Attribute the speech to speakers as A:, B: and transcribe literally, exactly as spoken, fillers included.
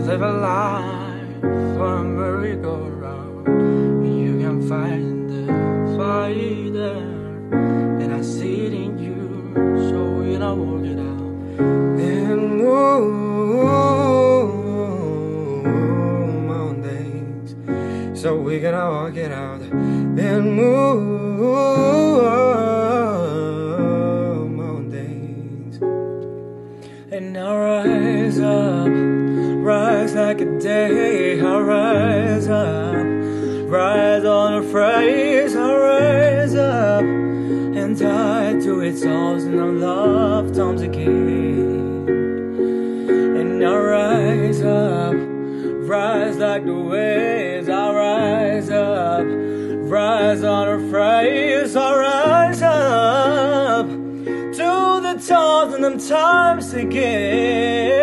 A: live a life for a merry-go-round. You can find the fire there, and I see it in you. So when I walk it out and move mountains, so we gonna walk it out and move mountains. And I'll rise up, rise like a day. I'll rise up, rise on a phrase. I'll rise up and die to its thousand of love times again. And I'll rise up, rise like the waves. I'll rise up, rise on a phrase. I'll rise up to the thousand of times again.